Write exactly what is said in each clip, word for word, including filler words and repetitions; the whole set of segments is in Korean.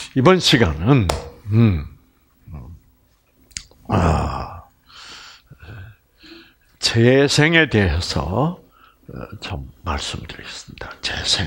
이번 시간은 음, 아, 재생에 대해서 좀 말씀드리겠습니다. 재생.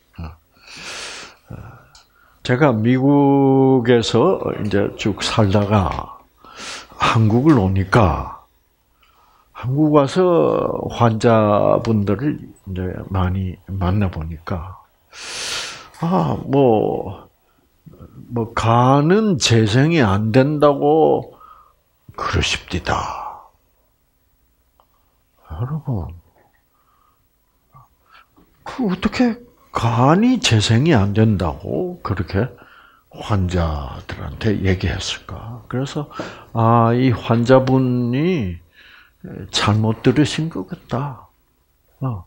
제가 미국에서 이제 쭉 살다가 한국을 오니까 한국 와서 환자분들을 이제 많이 만나 보니까 아, 뭐, 뭐 간은 재생이 안 된다고 그러십디다. 여러분, 그 어떻게 간이 재생이 안 된다고 그렇게 환자들한테 얘기했을까? 그래서 아, 이 환자분이 잘못 들으신 것 같다. 어.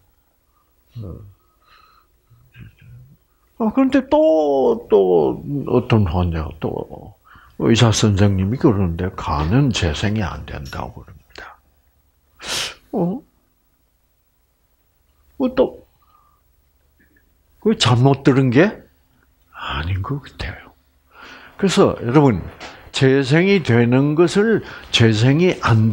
어, 그런데 또, 또, 어떤 환자가 또, 의사 선생님이 그러는데, 간은 재생이 안 된다고 그럽니다. 어? 어, 또, 그 잘못 들은 게 아닌 것 같아요. 그래서 여러분, 재생이 되는 것을 재생이 안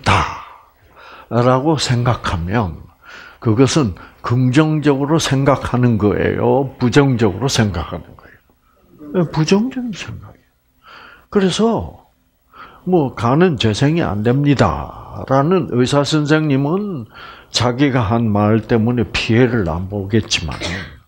된다라고 생각하면 그것은 긍정적으로 생각하는 거예요? 부정적으로 생각하는 거예요? 부정적인 생각이에요. 그래서 뭐 간은 재생이 안 됩니다라는 의사 선생님은 자기가 한 말 때문에 피해를 안 보겠지만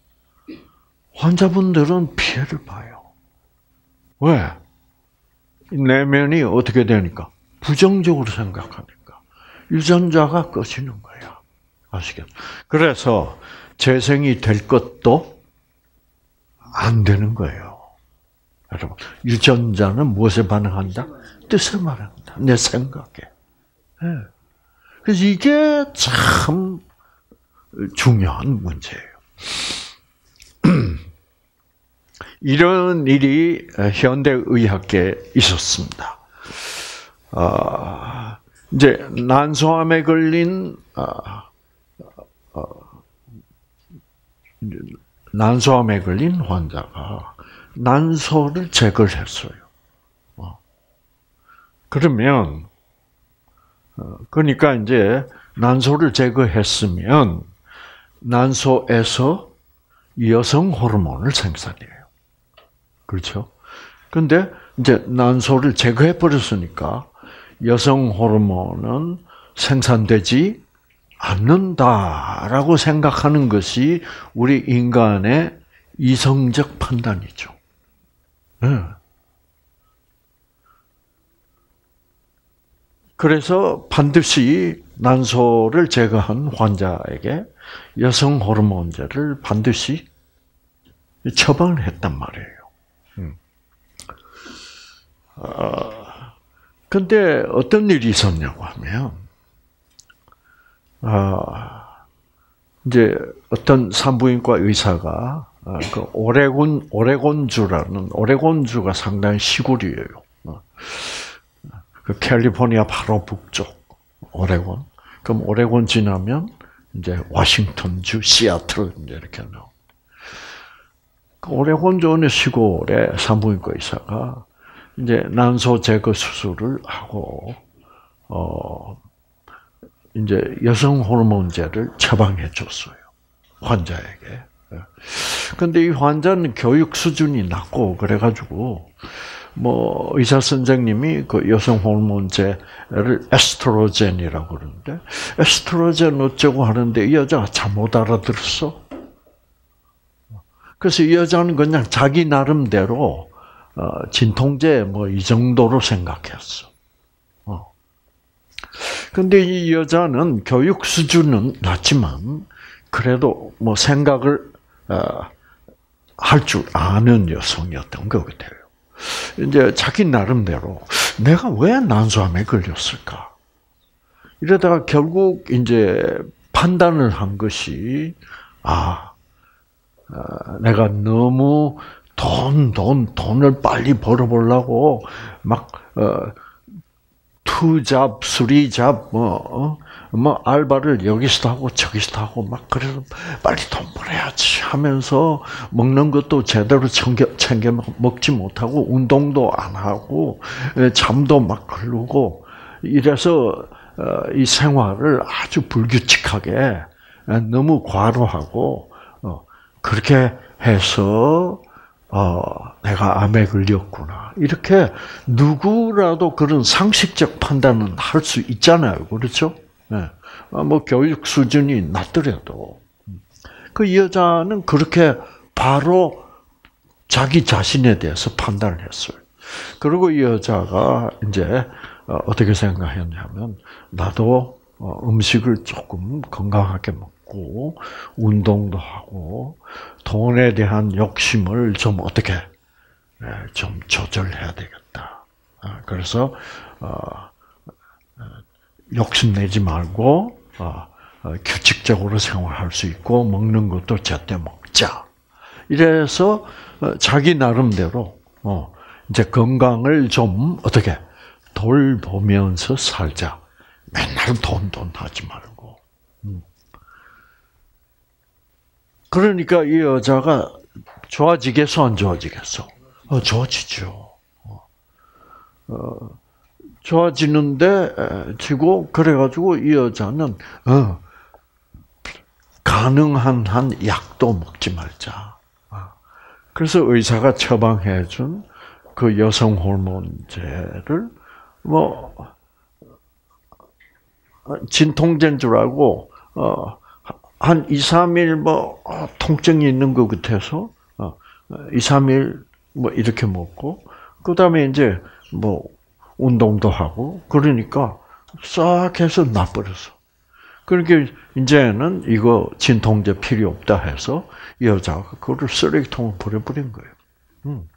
환자분들은 피해를 봐요. 왜? 내면이 어떻게 되니까? 부정적으로 생각하니까. 유전자가 꺼지는 거야. 아시겠죠? 그래서 재생이 될 것도 안 되는 거예요. 여러분, 유전자는 무엇에 반응한다? 뜻에 반응한다. 내 생각에. 네. 그래서 이게 참 중요한 문제예요. 이런 일이 현대의학계에 있었습니다. 아, 이제 난소암에 걸린 아, 어, 난소암에 걸린 환자가 난소를 제거를 했어요. 어. 그러면 어, 그러니까 이제 난소를 제거했으면 난소에서 여성 호르몬을 생산해요. 그렇죠? 근데 이제 난소를 제거해 버렸으니까 여성 호르몬은 생산되지 않는다라고 생각하는 것이 우리 인간의 이성적 판단이죠. 네. 그래서 반드시 난소를 제거한 환자에게 여성 호르몬제를 반드시 처방을 했단 말이에요. 음. 어, 근데 어떤 일이 있었냐고 하면, 아, 이제 어떤 산부인과 의사가 아, 그 오레곤 오레곤주라는 오레곤주가 상당히 시골이에요. 어, 그 캘리포니아 바로 북쪽 오레곤. 그럼 오레곤 지나면 이제 워싱턴주, 시애틀 이제 이렇게 나오. 그 오레곤주 어느 시골에 산부인과 의사가 이제 난소 제거 수술을 하고 어 이제 여성 호르몬제를 처방해 줬어요. 환자에게. 근데 이 환자는 교육 수준이 낮고 그래가지고 뭐 의사 선생님이 그 여성 호르몬제를 에스트로겐이라고 그러는데 에스트로겐 어쩌고 하는데 이 여자가 잘 못 알아들었어. 그래서 이 여자는 그냥 자기 나름대로 어, 진통제 뭐 이 정도로 생각했어. 어. 근데 이 여자는 교육 수준은 낮지만 그래도 뭐 생각을 어, 할 줄 아는 여성이었던 것 같아요. 이제 자기 나름대로 내가 왜 난소암에 걸렸을까? 이러다가 결국 이제 판단을 한 것이 아, 어, 내가 너무 돈, 돈, 돈을 빨리 벌어보려고 막 어, 투잡, 수리잡, 뭐, 뭐, 알바를 여기서도 하고 저기서도 하고 막 그래서 빨리 돈 벌어야지 하면서 먹는 것도 제대로 챙겨, 챙겨 먹지 못하고 운동도 안 하고 잠도 막 흐르고 이래서 이 생활을 아주 불규칙하게 너무 과로하고 그렇게 해서 어, 내가 암에 걸렸구나. 이렇게 누구라도 그런 상식적 판단은 할 수 있잖아요. 그렇죠? 네. 뭐 교육 수준이 낮더라도 그 여자는 그렇게 바로 자기 자신에 대해서 판단을 했어요. 그리고 이 여자가 이제 어떻게 생각했냐면 나도 음식을 조금 건강하게 먹고 운동도 하고 돈에 대한 욕심을 좀 어떻게 좀 조절해야 되겠다. 그래서 욕심내지 말고 규칙적으로 생활할 수 있고 먹는 것도 제때 먹자. 이래서 자기 나름대로 이제 건강을 좀 어떻게 돌보면서 살자. 맨날 돈, 돈 하지 말고. 그러니까 이 여자가 좋아지겠어, 안 좋아지겠어? 어, 좋아지죠. 어, 좋아지는데, 지고, 그래가지고 이 여자는, 어, 가능한 한 약도 먹지 말자. 그래서 의사가 처방해준 그 여성 호르몬제를, 뭐, 진통제인 줄 알고, 어, 한 이, 삼 일 뭐, 통증이 있는 것 같아서, 어, 이, 삼 일 뭐, 이렇게 먹고, 그 다음에 이제, 뭐, 운동도 하고, 그러니까, 싹 해서 나버렸어. 그러니까, 이제는 이거 진통제 필요 없다 해서, 이 여자가 그거를 쓰레기통에 버려버린 거예요. 음.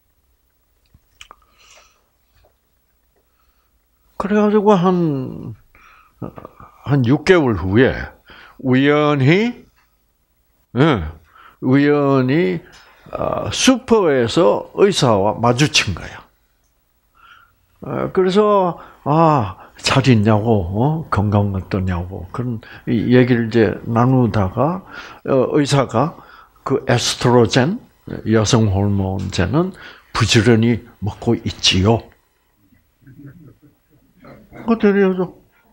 그래가지고, 한, 한 육 개월 후에, 우연히, 예, 우연히, 어, 슈퍼에서 의사와 마주친 거야. 어, 그래서, 아, 잘 있냐고, 어? 건강 어떠냐고, 그런 얘기를 이제 나누다가, 어, 의사가 그 에스트로겐, 여성 호르몬제는 부지런히 먹고 있지요. 그거 드려줘.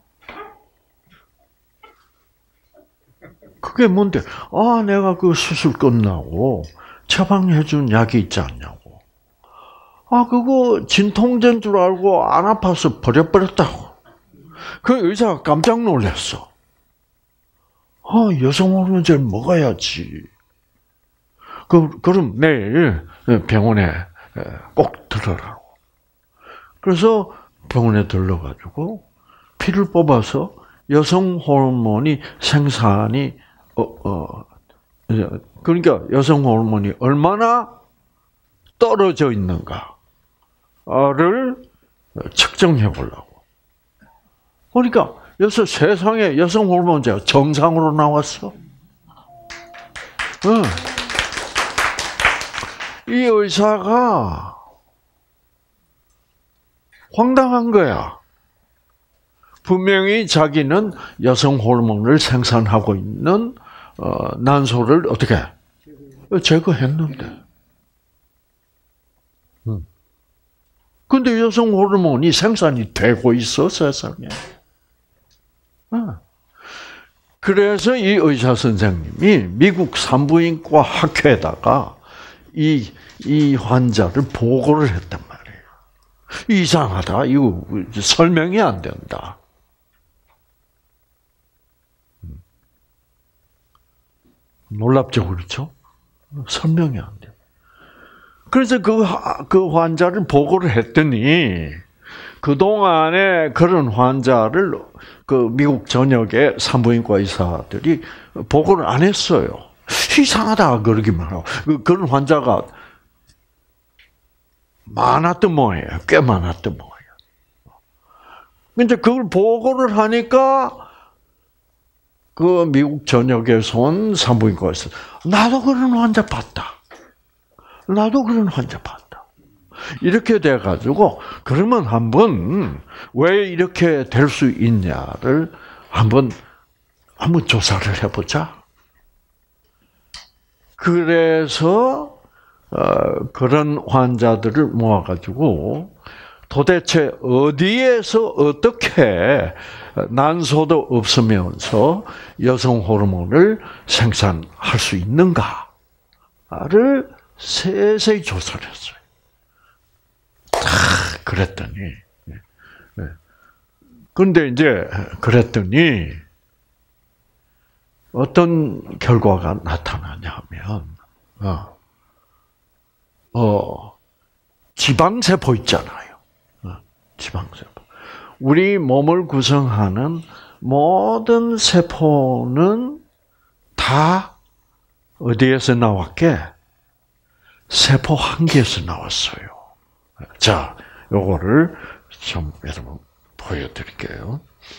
그게 뭔데? 아, 내가 그 수술 끝나고 처방해준 약이 있지 않냐고. 아, 그거 진통제인 줄 알고 안 아파서 버려버렸다고. 그 의사가 깜짝 놀랐어. 아, 여성 호르몬제를 먹어야지. 그, 그럼 내일 병원에 꼭 들어라고. 그래서 병원에 들러가지고 피를 뽑아서 여성 호르몬이 생산이 어, 어, 그러니까 여성 호르몬이 얼마나 떨어져 있는가를 측정해 보려고. 그러니까 여기서 세상에 여성 호르몬제가 정상으로 나왔어. 응. 이 의사가 황당한 거야. 분명히 자기는 여성 호르몬을 생산하고 있는 어, 난소를 어떻게 제거했는데. 음. 근데 여성 호르몬이 생산이 되고 있어, 세상에. 어. 그래서 이 의사 선생님이 미국 산부인과 학회에다가 이, 이 환자를 보고를 했단 말이에요. 이상하다. 이거 설명이 안 된다. 놀랍죠, 그렇죠? 설명이 안 돼. 그래서 그, 그 환자를 보고를 했더니, 그동안에 그런 환자를 그 미국 전역의 산부인과 의사들이 보고를 안 했어요. 이상하다, 그러기만 하고. 그런 환자가 많았던 모양이에요. 꽤 많았던 모양이에요. 근데 그걸 보고를 하니까, 그 미국 전역에서 온 산부인과에서 나도 그런 환자 봤다. 나도 그런 환자 봤다. 이렇게 돼가지고 그러면 한번 왜 이렇게 될 수 있냐를 한번 한번 조사를 해보자. 그래서 어, 그런 환자들을 모아가지고 도대체 어디에서 어떻게 난소도 없으면서 여성 호르몬을 생산할 수 있는가를 세세히 조사를 했어요. 아, 그랬더니, 그런데 이제 그랬더니 어떤 결과가 나타나냐면, 어, 어 지방세포 있잖아요. 어, 지방세포. 우리 몸을 구성하는 모든 세포는 다 어디에서 나왔게? 세포 한 개에서 나왔어요. 자, 요거를 좀 여러분 보여드릴게요.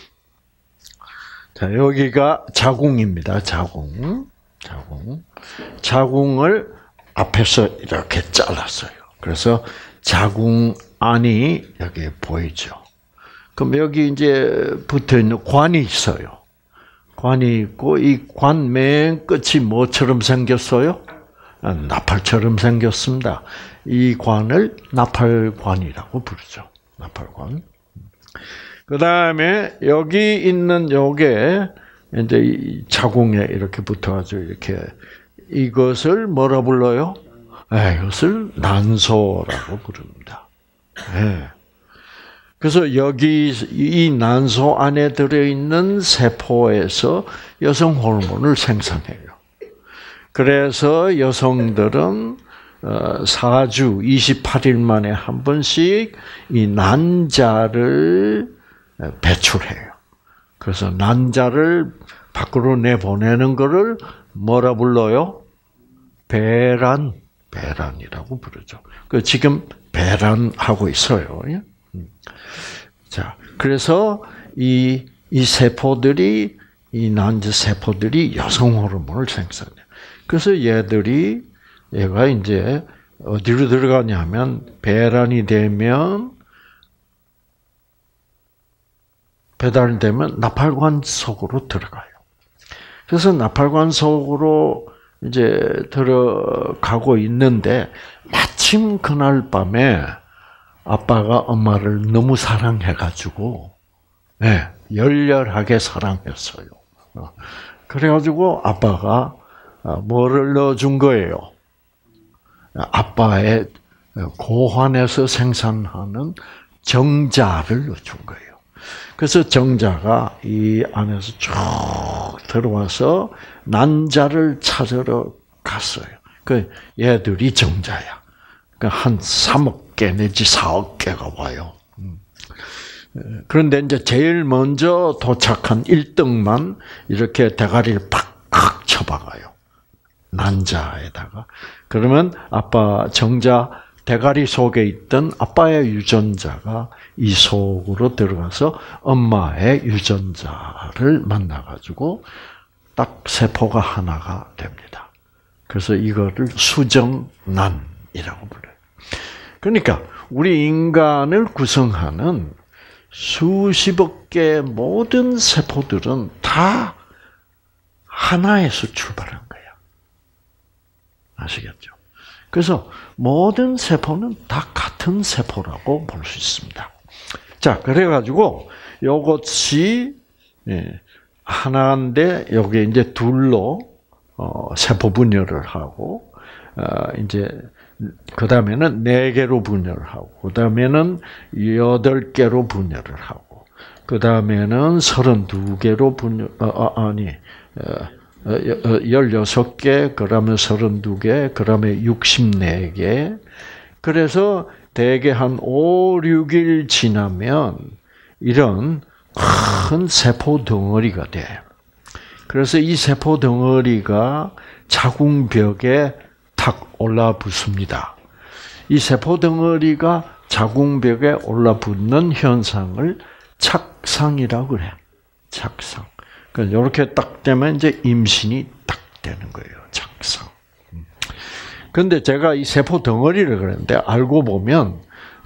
자, 여기가 자궁입니다. 자궁. 자궁. 자궁을 앞에서 이렇게 잘랐어요. 그래서 자궁 안이 여기 보이죠. 그럼 여기 이제 붙어 있는 관이 있어요. 관이 있고 이 관 맨 끝이 뭐처럼 생겼어요? 나팔처럼 생겼습니다. 이 관을 나팔관이라고 부르죠. 나팔관. 그 다음에 여기 있는 요게 이제 이 자궁에 이렇게 붙어가지고 이렇게 이것을 뭐라 불러요? 네, 이것을 난소라고 부릅니다. 네. 그래서 여기 이 난소 안에 들어있는 세포에서 여성 호르몬을 생산해요. 그래서 여성들은 사 주 이십팔 일 만에 한 번씩 이 난자를 배출해요. 그래서 난자를 밖으로 내보내는 것을 뭐라 불러요? 배란, 배란이라고 부르죠. 그 지금 배란하고 있어요. 자, 그래서 이, 이 세포들이, 이 난자 세포들이 여성 호르몬을 생산해요. 그래서 얘들이, 얘가 이제 어디로 들어가냐면, 배란이 되면, 배달이 되면 나팔관 속으로 들어가요. 그래서 나팔관 속으로 이제 들어가고 있는데, 마침 그날 밤에 아빠가 엄마를 너무 사랑해가지고, 네, 열렬하게 사랑했어요. 그래가지고 아빠가 뭐를 넣어준 거예요? 아빠의 고환에서 생산하는 정자를 넣어준 거예요. 그래서 정자가 이 안에서 쭉 들어와서 난자를 찾으러 갔어요. 그 얘들이 정자야. 한 삼억 개 내지 사억 개가 와요. 그런데 이제 제일 먼저 도착한 일 등만 이렇게 대가리를 팍팍 쳐박아요. 난자에다가. 그러면 아빠 정자 대가리 속에 있던 아빠의 유전자가 이 속으로 들어가서 엄마의 유전자를 만나가지고 딱 세포가 하나가 됩니다. 그래서 이거를 수정난이라고 불러요. 그러니까 우리 인간을 구성하는 수십억 개의 모든 세포들은 다 하나에서 출발한 거야. 아시겠죠? 그래서 모든 세포는 다 같은 세포라고 볼 수 있습니다. 자, 그래가지고 요것이 하나인데 여기 이제 둘로 세포 분열을 하고 이제 그 다음에는 네 개로 분열을 하고 그 다음에는 여덟 개로 분열을 하고 그 다음에는 서른두 개로 분열 어, 아니 열여섯 개, 그러면 서른두 개, 그러면 육십네 개. 그래서 대개 한 오, 육 일 지나면 이런 큰 세포 덩어리가 돼. 그래서 이 세포 덩어리가 자궁벽에 탁 올라붙습니다. 이 세포 덩어리가 자궁벽에 올라붙는 현상을 착상이라고 그래. 착상. 그러니까 이렇게 딱 되면 이제 임신이 딱 되는 거예요. 착상. 근데 제가 이 세포 덩어리를 그랬는데 알고 보면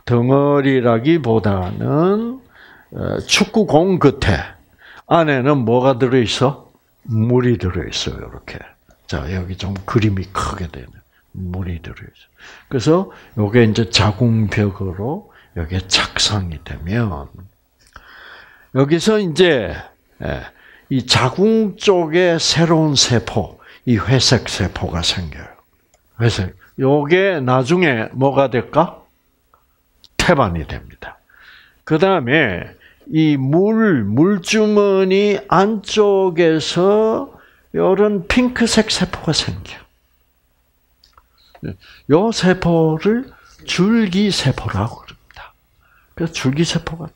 덩어리라기보다는 축구공 끝에 안에는 뭐가 들어있어? 물이 들어있어요. 이렇게. 자, 여기 좀 그림이 크게 되는 물이 들어있어요. 그래서 이게 이제 자궁벽으로 여기에 착상이 되면 여기서 이제 이 자궁 쪽에 새로운 세포, 이 회색 세포가 생겨요. 회색. 요게 나중에 뭐가 될까? 태반이 됩니다. 그 다음에 이 물, 물주머니 안쪽에서 이런 핑크색 세포가 생겨. 요 세포를 줄기세포라고 그럽니다. 그래서 줄기세포가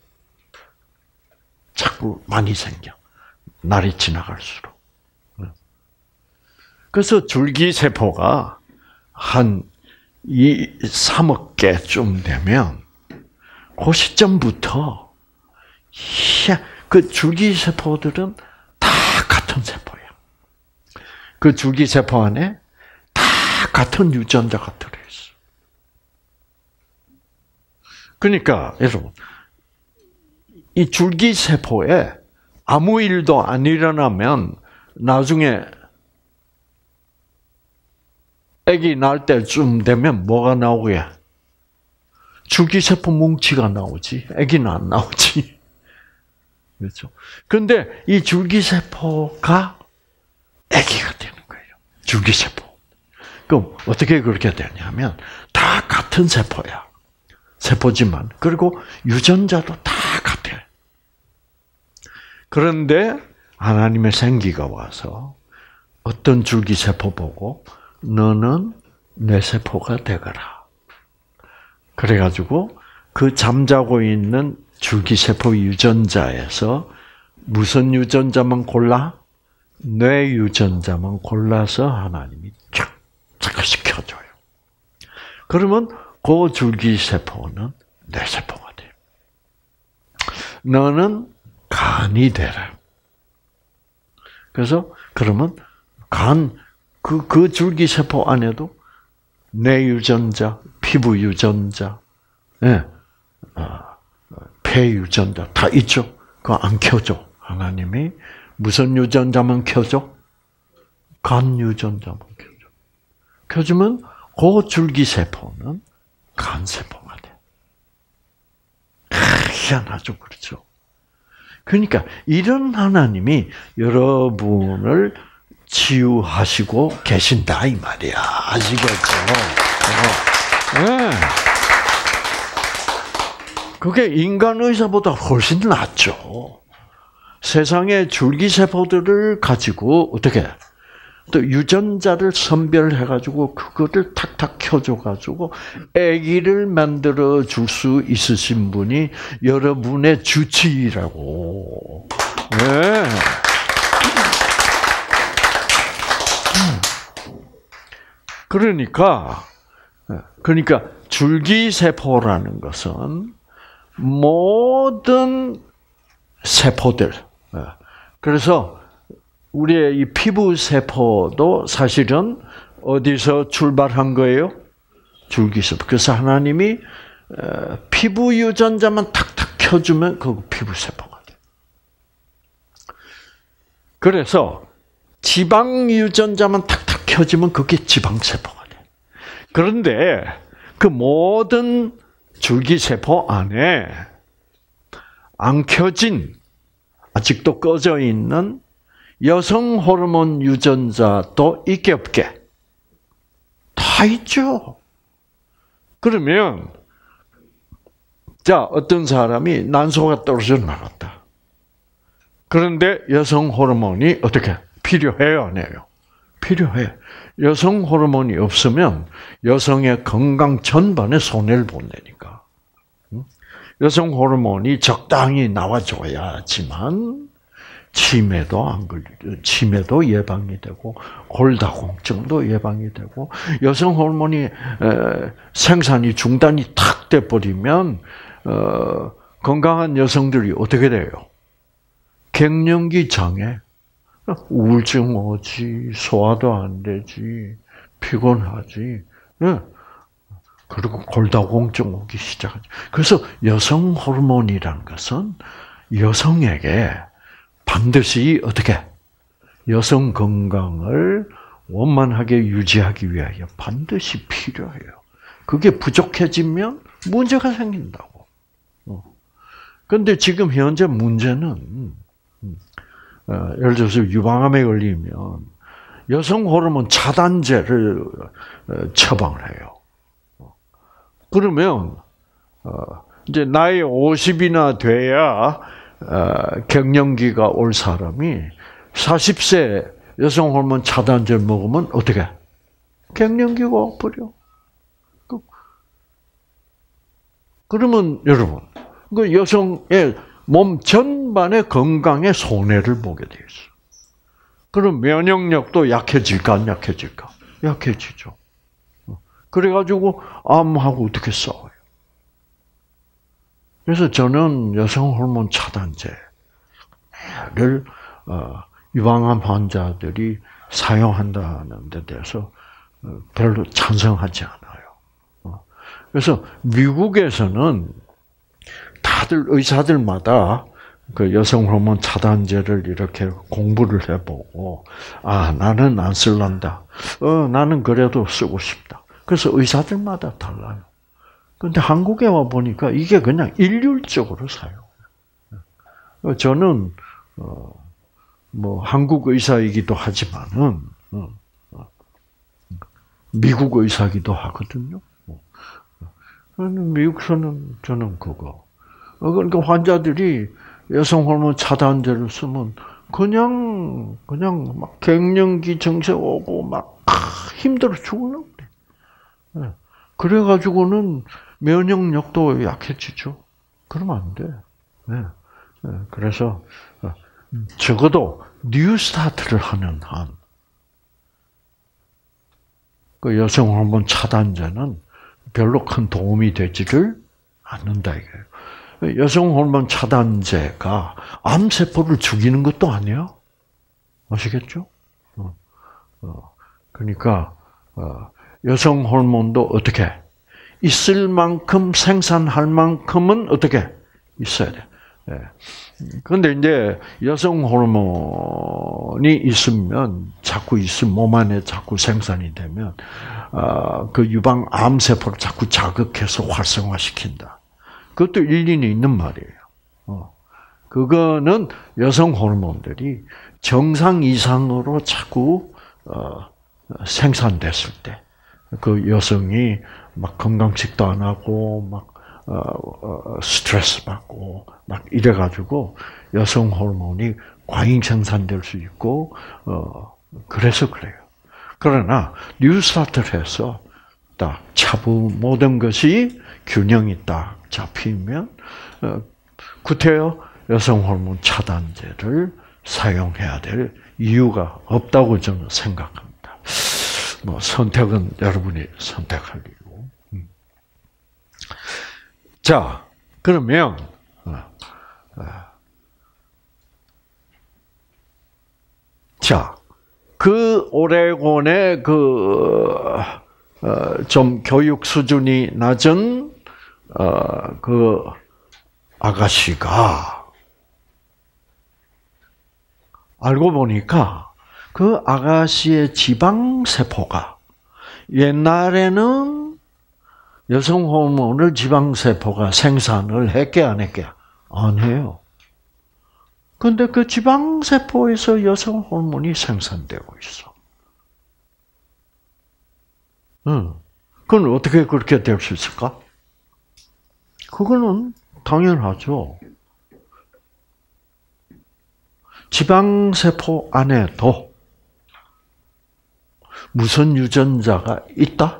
자꾸 많이 생겨. 날이 지나갈수록. 그래서 줄기세포가 한 이 삼억 개쯤 되면 그 시점부터 그 줄기세포들은 다 같은 세포예요. 그 줄기세포 안에 다 같은 유전자가 들어있어. 그러니까 여러분 이 줄기세포에 아무 일도 안 일어나면 나중에 아기 낳을 때쯤 되면 뭐가 나오게? 줄기세포 뭉치가 나오지. 아기는 안 나오지. 그렇죠? 그런데 이 줄기세포가 아기가 되는 거예요. 줄기세포. 그럼 어떻게 그렇게 되냐면 다 같은 세포야. 세포지만 그리고 유전자도 다 같아. 그런데 하나님의 생기가 와서 어떤 줄기세포 보고 너는 내 세포가 되거라. 그래가지고 그 잠자고 있는 줄기세포 유전자에서 무슨 유전자만 골라? 뇌 유전자만 골라서 하나님이 쫙 착시켜줘요. 그러면 그 줄기세포는 내 세포가 돼요. 너는 간이 되라. 그래서 그러면 간 그, 그 줄기세포 안에도 뇌 유전자, 피부 유전자, 예, 아, 폐 유전자 다 있죠. 그거 안 켜줘. 하나님이 무슨 유전자만 켜줘? 간 유전자만 켜줘. 켜주면 그 줄기세포는 간세포가 돼. 희한하죠, 그렇죠? 그러니까 이런 하나님이 여러분을 치유하시고 계신다 이 말이야. 아시겠죠? 네. 그게 인간 의사보다 훨씬 낫죠. 세상의 줄기세포들을 가지고 어떻게 또 유전자를 선별해가지고 그거를 탁탁 켜줘가지고 아기를 만들어 줄 수 있으신 분이 여러분의 주치의라고. 네. 그러니까, 그러니까 줄기세포라는 것은 모든 세포들. 그래서 우리의 이 피부 세포도 사실은 어디서 출발한 거예요? 줄기세포. 그래서 하나님이 피부 유전자만 탁탁 켜주면 그 피부 세포가 돼. 그래서 지방 유전자만 탁탁 켜지면 그게 지방세포가 돼. 그런데 그 모든 줄기세포 안에 안 켜진, 아직도 꺼져 있는 여성 호르몬 유전자도 있게 없게? 다 있죠. 그러면, 자, 어떤 사람이 난소가 떨어져 나갔다. 그런데 여성 호르몬이 어떻게? 필요해요, 안 해요? 필요해. 여성 호르몬이 없으면 여성의 건강 전반에 손해를 본다니까. 여성 호르몬이 적당히 나와줘야지만 치매도 안 걸리, 치매도 예방이 되고 골다공증도 예방이 되고 여성 호르몬이 생산이 중단이 탁 돼 버리면 어, 건강한 여성들이 어떻게 돼요? 갱년기 장애. 우울증 오지, 소화도 안 되지, 피곤하지, 예. 그리고 골다공증 오기 시작하죠. 그래서 여성 호르몬이라는 것은 여성에게 반드시 어떻게 여성 건강을 원만하게 유지하기 위하여 반드시 필요해요. 그게 부족해지면 문제가 생긴다고. 그런데 지금 현재 문제는 어, 예를 들어서 유방암에 걸리면 여성 호르몬 차단제를 처방을 해요. 그러면 어, 이제 나이 오십이나 돼야 어, 갱년기가 올 사람이 사십 세 여성 호르몬 차단제를 먹으면 어떻게? 갱년기가 와버려. 그러면 여러분, 그 여성의 몸 전반의 건강에 손해를 보게 돼 있어. 그럼 면역력도 약해질까 안 약해질까? 약해지죠. 그래가지고 암하고 어떻게 싸워요? 그래서 저는 여성 호르몬 차단제를 어, 유방암 환자들이 사용한다는 데 대해서 별로 찬성하지 않아요. 그래서 미국에서는 다들 의사들마다 그 여성 호르몬 차단제를 이렇게 공부를 해보고, 아, 나는 안 쓸란다. 어, 나는 그래도 쓰고 싶다. 그래서 의사들마다 달라요. 근데 한국에 와 보니까 이게 그냥 일률적으로 사용해요. 저는, 어, 뭐, 한국 의사이기도 하지만은, 어, 어, 미국 의사이기도 하거든요. 미국에서는 저는 그거. 그러니까 환자들이 여성 호르몬 차단제를 쓰면 그냥, 그냥 막 갱년기 증세 오고 막 힘들어 죽으려고 그래. 그래가지고는 면역력도 약해지죠. 그러면 안 돼. 네. 그래서 적어도 뉴스타트를 하는 한, 그 여성 호르몬 차단제는 별로 큰 도움이 되지를 않는다 이거예요. 여성 호르몬 차단제가 암세포를 죽이는 것도 아니에요. 아시겠죠? 어, 어. 그러니까 어, 여성 호르몬도 어떻게 있을 만큼 생산할 만큼은 어떻게 있어야 돼. 예. 그런데 이제 여성 호르몬이 있으면 자꾸 있으면 몸 안에 자꾸 생산이 되면 어, 그 유방 암 세포를 자꾸 자극해서 활성화시킨다. 그것도 일리는 있는 말이에요. 어. 그거는 여성 호르몬들이 정상 이상으로 자꾸 어, 생산됐을 때, 그 여성이 막 건강식도 안 하고 막 어, 어, 스트레스 받고 막 이래가지고 여성 호르몬이 과잉 생산될 수 있고 어, 그래서 그래요. 그러나 뉴스타트를 해서 딱 차부 모든 것이 균형이 딱 잡히면 어, 구태여 여성 호르몬 차단제를 사용해야 될 이유가 없다고 저는 생각합니다. 뭐 선택은 여러분이 선택할 일이고. 자, 그러면 자, 그 오레곤의 그 좀 교육 수준이 낮은 어, 그 아가씨가 알고 보니까 그 아가씨의 지방 세포가 옛날에는 여성 호르몬을 지방 세포가 생산을 했게 안 했게 안 해요. 근데 그 지방 세포에서 여성 호르몬이 생산되고 있어. 응. 그건 어떻게 그렇게 될 수 있을까? 그거는 당연하죠. 지방세포 안에도 무슨 유전자가 있다?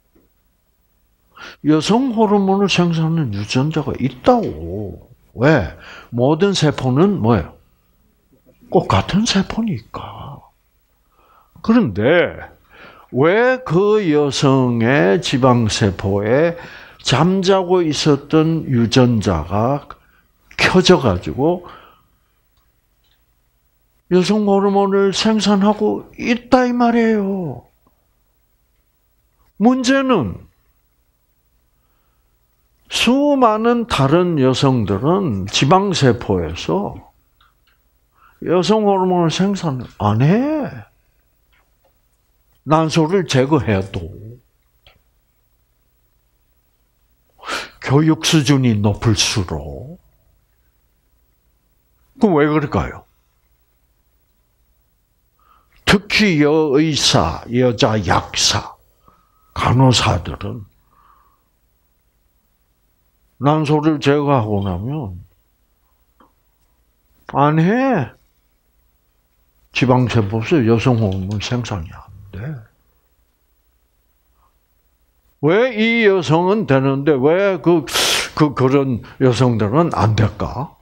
여성 호르몬을 생산하는 유전자가 있다고. 왜? 모든 세포는 뭐예요? 꼭 같은 세포니까. 그런데 왜 그 여성의 지방세포에 잠자고 있었던 유전자가 켜져가지고 여성 호르몬을 생산하고 있다 이 말이에요. 문제는 수많은 다른 여성들은 지방세포에서 여성 호르몬을 생산 안 해. 난소를 제거해도. 교육 수준이 높을수록. 그럼 왜 그럴까요? 특히 여의사, 여자 약사, 간호사들은 난소를 제거하고 나면 안 해. 지방세포에서 여성 호르몬 생산이 안 돼. 왜 이 여성은 되는데 왜 그, 그, 그런 여성들은 안 될까?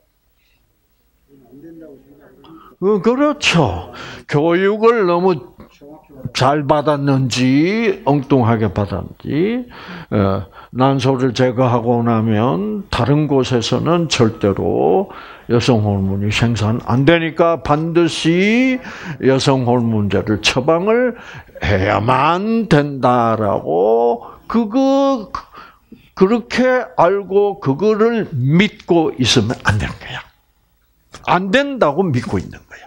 그렇죠. 교육을 너무 잘 받았는지, 엉뚱하게 받았는지, 난소를 제거하고 나면 다른 곳에서는 절대로 여성 호르몬이 생산 안 되니까 반드시 여성 호르몬제를 처방을 해야만 된다라고 그거 그렇게 알고 그거를 믿고 있으면 안 되는 거야. 안 된다고 믿고 있는 거야.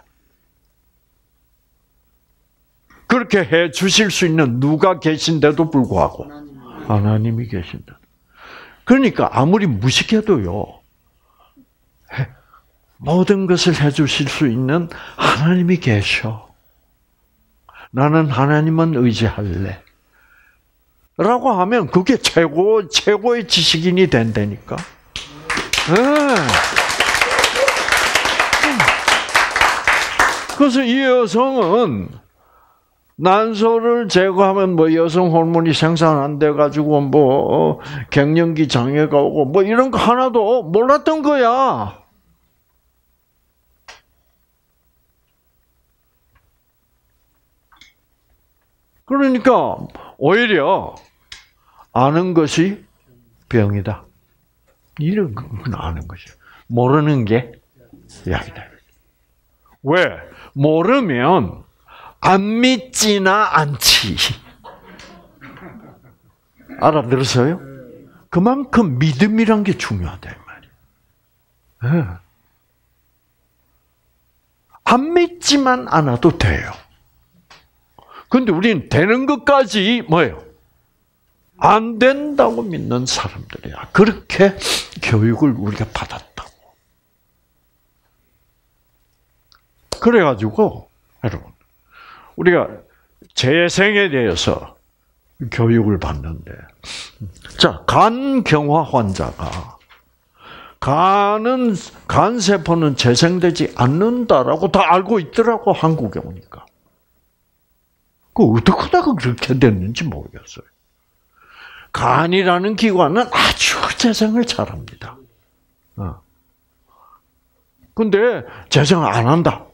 그렇게 해 주실 수 있는 누가 계신데도 불구하고 하나님이 계신다. 그러니까 아무리 무식해도요. 모든 것을 해 주실 수 있는 하나님이 계셔. 나는 하나님만 의지할래. 라고 하면 그게 최고, 최고의 지식인이 된다니까. 네. 그래서 이 여성은 난소를 제거하면 뭐 여성 호르몬이 생산 안 돼가지고 뭐 갱년기 장애가 오고 뭐 이런 거 하나도 몰랐던 거야. 그러니까 오히려 아는 것이 병이다. 이런 건 아는 것이 모르는 게 약이다. 왜? 모르면 안 믿지나 않지. 알아들으세요? 그만큼 믿음이란 게 중요하다 이 말이에요. 네. 안 믿지만 않아도 돼요. 근데 우리는 되는 것까지 뭐예요? 안 된다고 믿는 사람들이야. 그렇게 교육을 우리가 받았다고. 그래가지고 여러분 우리가 재생에 대해서 교육을 받는데, 자, 간경화 환자가 간은 간 세포는 재생되지 않는다라고 다 알고 있더라고 한국에 오니까. 그 어떻게 하다가 그렇게 됐는지 모르겠어요. 간이라는 기관은 아주 재생을 잘합니다. 어. 근데 재생 안 한다.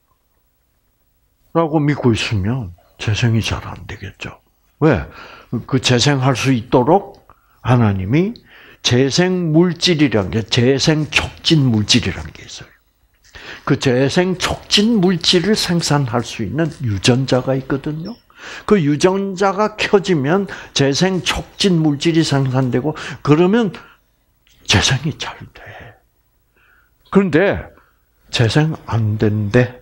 라고 믿고 있으면 재생이 잘 안 되겠죠. 왜? 그 재생할 수 있도록 하나님이 재생 물질이라는 게 재생 촉진 물질이라는 게 있어요. 그 재생 촉진 물질을 생산할 수 있는 유전자가 있거든요. 그 유전자가 켜지면 재생 촉진 물질이 생산되고 그러면 재생이 잘 돼. 그런데 재생 안 된대.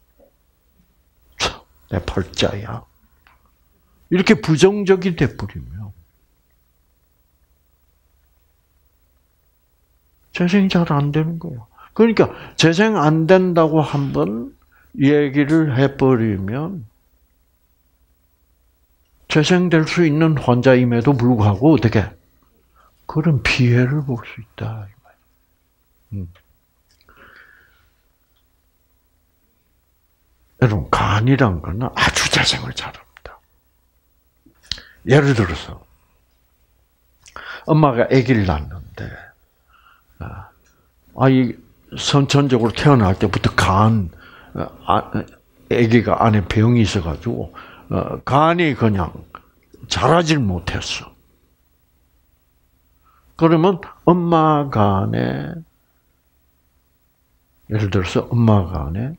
내 팔자야. 이렇게 부정적이 돼버리면 재생이 잘 안 되는 거예요. 그러니까 재생 안 된다고 한번 얘기를 해버리면 재생될 수 있는 환자임에도 불구하고 어떻게 그런 피해를 볼 수 있다. 음. 여러분, 간이란 거는 아주 재생을 잘합니다. 예를 들어서 엄마가 아기를 낳는데 아이 선천적으로 태어날 때부터 간 아기가 안에 병이 있어가지고 간이 그냥 자라질 못했어. 그러면 엄마 간에 예를 들어서 엄마 간에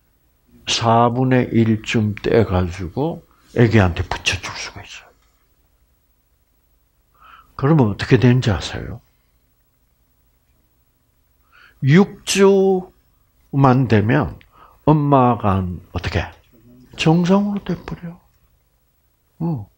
사분의 일쯤 떼가지고 아기한테 붙여줄 수가 있어요. 그러면 어떻게 되는지 아세요? 육 주만 되면 엄마가 어떻게 정상으로 돼버려. 어.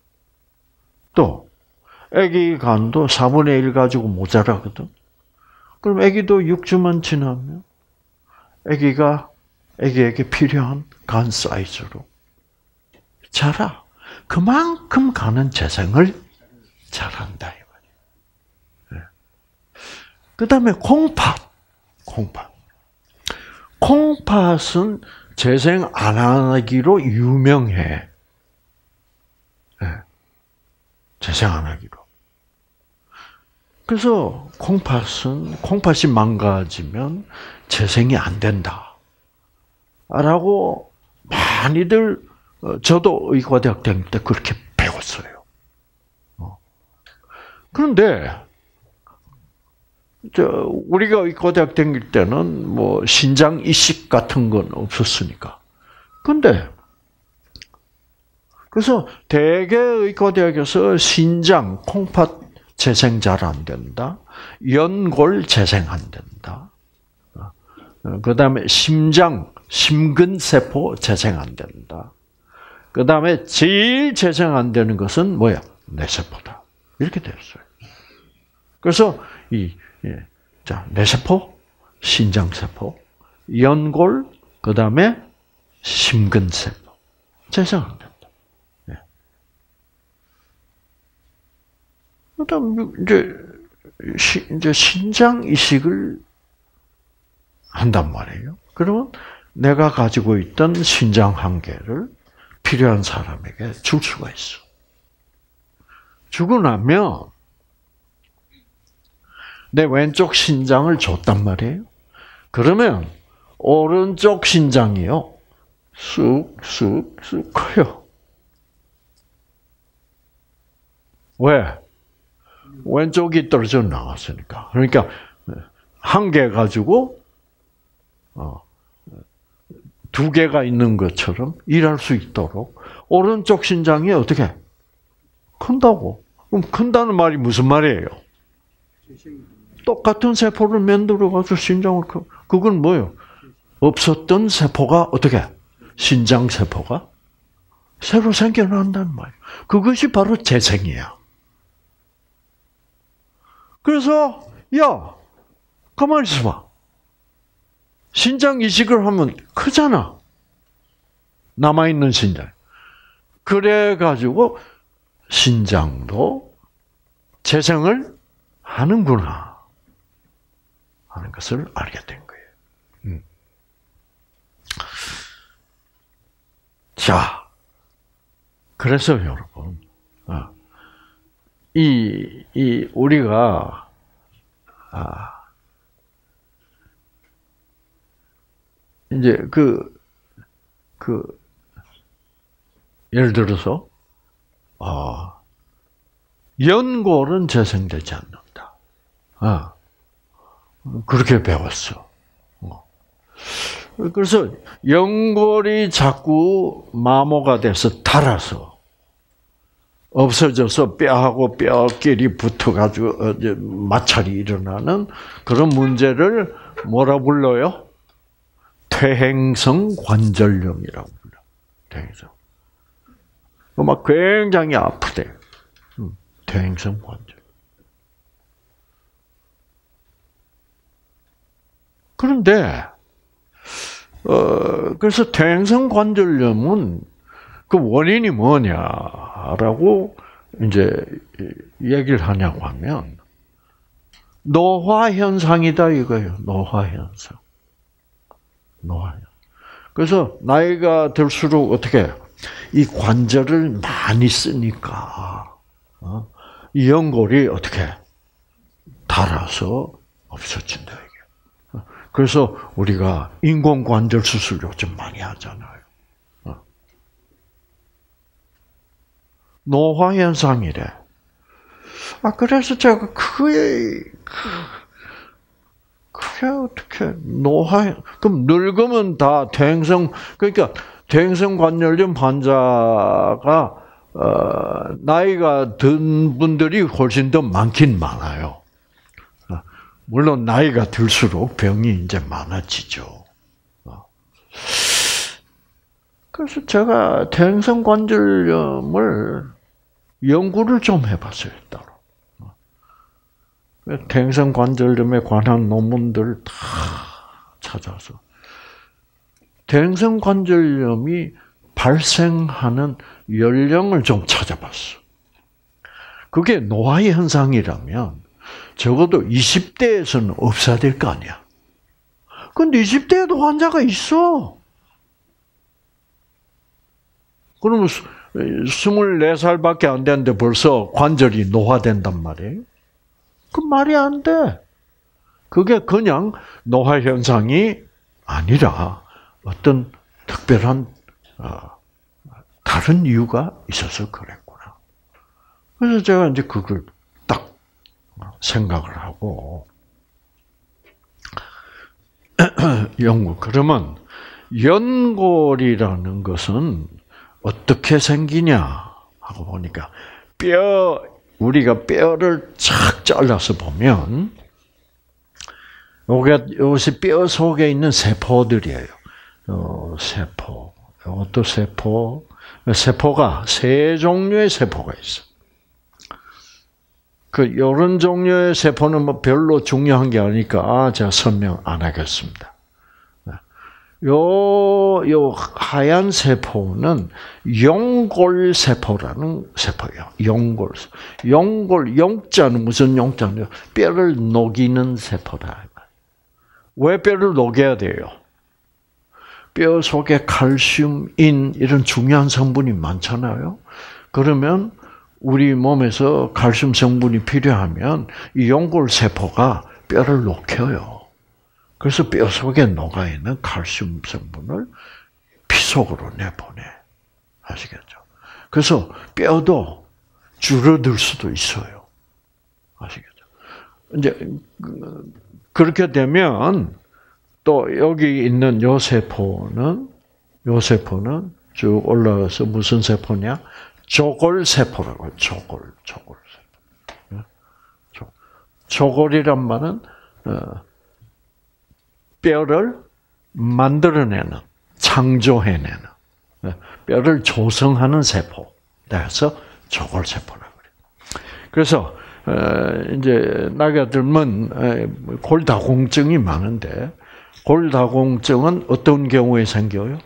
또 아기 간도 사분의 일 가지고 모자라거든. 그럼 아기도 육 주만 지나면 아기가 아기에게 필요한 간 사이즈로 자라. 그만큼 간은 재생을 잘한다 이 말이에요. 그 다음에 콩팥, 콩팥, 콩팥은 재생 안 하기로 유명해. 재생 안 하기로. 그래서 콩팥은 콩팥이 망가지면 재생이 안 된다. 라고 많이들 저도 의과대학 다닐 때 그렇게 배웠어요. 그런데 저 우리가 의과대학 다닐 때는 뭐 신장 이식 같은 건 없었으니까. 근데 그래서 대개 의과대학에서 신장, 콩팥 재생 잘 안 된다. 연골 재생 안 된다. 그 다음에 심장, 심근세포 재생 안 된다. 그 다음에 제일 재생 안 되는 것은 뭐야? 뇌세포다. 이렇게 되었어요. 그래서 이, 예, 자, 뇌세포, 신장세포, 연골, 그 다음에 심근세포. 재생 안 된다. 예. 그 다음, 이제, 시, 이제 신장 이식을 한단 말이에요. 그러면 내가 가지고 있던 신장 한 개를 필요한 사람에게 줄 수가 있어. 주고 나면 내 왼쪽 신장을 줬단 말이에요. 그러면 오른쪽 신장이요. 쑥쑥쑥 커요. 왜? 왼쪽이 떨어져 나왔으니까. 그러니까 한 개 가지고 어, 두 개가 있는 것처럼 일할 수 있도록 오른쪽 신장이 어떻게 큰다고? 그럼 큰다는 말이 무슨 말이에요? 똑같은 세포를 만들어가지고 신장을 크. 그건 뭐예요? 없었던 세포가 어떻게? 신장 세포가 새로 생겨난다는 말이에요. 그것이 바로 재생이야. 그래서 야, 가만히 있어봐. 신장 이식을 하면 크잖아. 남아있는 신장. 그래가지고 신장도 재생을 하는구나 하는 것을 알게 된 거예요. 음. 자, 그래서 여러분, 이, 이 우리가 아, 이제 그, 그, 예를 들어서, 아, 연골은 재생되지 않는다. 아, 그렇게 배웠어. 그래서 연골이 자꾸 마모가 돼서 닳아서 없어져서 뼈하고 뼈끼리 붙어가지고 마찰이 일어나는 그런 문제를 뭐라 불러요? 퇴행성 관절염이라고 불러. 퇴행성. 막 굉장히 아프대. 퇴행성 관절. 그런데 어 그래서 퇴행성 관절염은 그 원인이 뭐냐라고 이제 얘기를 하냐고 하면 노화 현상이다 이거예요. 노화 현상. 노화. 그래서 나이가 들수록 어떻게 이 관절을 많이 쓰니까 어? 이 연골이 어떻게 닳아서 없어진다 이게. 그래서 우리가 인공 관절 수술 요즘 많이 하잖아요. 어. 노화 현상이래. 아 그래서 제가 그게 그게 어떻게 노화? 그럼 늙으면 다 퇴행성 그러니까 퇴행성 관절염 환자가 어, 나이가 든 분들이 훨씬 더 많긴 많아요. 어, 물론 나이가 들수록 병이 이제 많아지죠. 어. 그래서 제가 퇴행성 관절염을 연구를 좀 해봤어요, 따로. 어. 퇴행성 관절염에 관한 논문들 다 찾아서 퇴행성 관절염이 발생하는 연령을 좀 찾아봤어. 그게 노화 현상이라면 적어도 이십 대에서는 없어야 될 거 아니야. 근데 이십 대에도 환자가 있어. 그러면 스물네 살밖에 안 됐는데 벌써 관절이 노화된단 말이에요. 그 말이 안 돼. 그게 그냥 노화 현상이 아니라 어떤 특별한 어, 다른 이유가 있어서 그랬구나. 그래서 제가 이제 그걸 딱 생각을 하고 연구. 그러면 연골이라는 것은 어떻게 생기냐 하고 보니까 뼈 우리가 뼈를 착 잘라서 보면 요게 요것이 뼈 속에 있는 세포들이에요. 어, 세포. 이것도 세포. 세포가 세 종류의 세포가 있어. 그 요런 종류의 세포는 뭐 별로 중요한 게 아니니까 제가 설명 안 하겠습니다. 요, 요 하얀 세포는 용골 세포라는 세포예요. 용골. 용골, 용자는 무슨 용자냐? 뼈를 녹이는 세포다. 왜 뼈를 녹여야 돼요? 뼈 속에 칼슘, 인 이런 중요한 성분이 많잖아요. 그러면 우리 몸에서 칼슘 성분이 필요하면 이 용골 세포가 뼈를 녹여요. 그래서 뼈 속에 녹아있는 칼슘 성분을 피 속으로 내보내. 아시겠죠? 그래서 뼈도 줄어들 수도 있어요. 아시겠죠? 이제 그렇게 되면 또 여기 있는 요 세포는 요 세포는 쭉 올라가서 무슨 세포냐? 조골 세포라고 해요. 조골, 조골 세포. 조골이란 말은 어, 뼈를 만들어내는, 창조해내는, 뼈를 조성하는 세포. 그래서 조골 세포라고 그래요. 그래서 이제 나이가 들면 골다공증이 많은데 골다공증은 어떤 경우에 생겨요?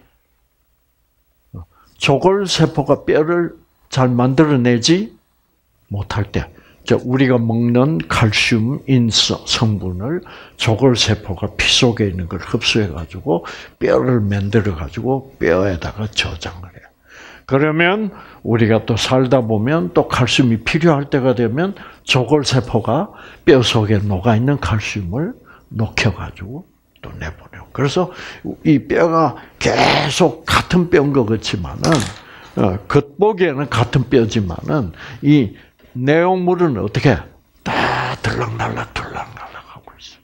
조골 세포가 뼈를 잘 만들어내지 못할 때. 우리가 먹는 칼슘, 인 성분을 조골 세포가 피 속에 있는 걸 흡수해 가지고 뼈를 만들어 가지고 뼈에다가 저장을 해요. 그러면 우리가 또 살다 보면 또 칼슘이 필요할 때가 되면 조골 세포가 뼈 속에 녹아 있는 칼슘을 녹여 가지고 또 내보내요. 그래서 이 뼈가 계속 같은 뼈인 것 같지만은 어, 겉보기에는 같은 뼈지만은 이 내용물은 어떻게 다 들락날락 들락날락 하고 있어.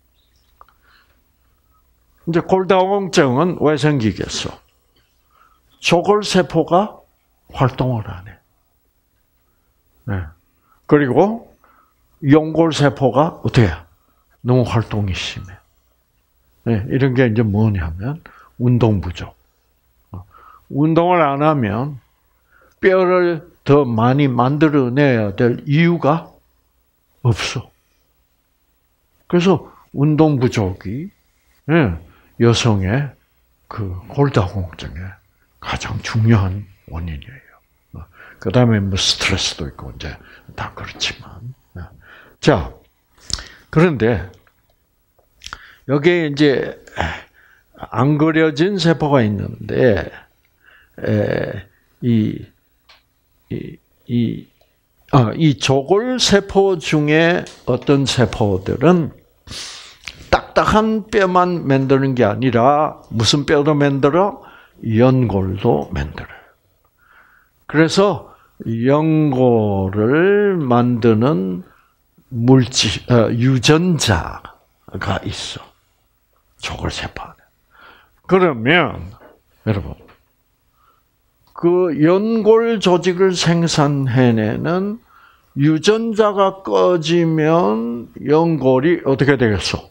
이제 골다공증은 왜 생기겠어? 조골 세포가 활동을 안 해. 네. 그리고 용골 세포가 어떻게 해? 너무 활동이 심해. 네. 이런 게 이제 뭐냐면 운동 부족. 운동을 안 하면 뼈를 더 많이 만들어내야 될 이유가 없어. 그래서 운동 부족이 여성의 그 골다공증의 가장 중요한 원인이에요. 그 다음에 뭐 스트레스도 있고 이제 다 그렇지만. 자, 그런데 여기에 이제 안 그려진 세포가 있는데 이 이, 이, 아, 이 조골 세포 중에 어떤 세포들은 딱딱한 뼈만 만드는 게 아니라 무슨 뼈도 만들어? 연골도 만들어요. 그래서 연골을 만드는 물질, 어, 유전자가 있어. 조골 세포 안에. 그러면, 여러분, 그 연골 조직을 생산해내는 유전자가 꺼지면 연골이 어떻게 되겠어?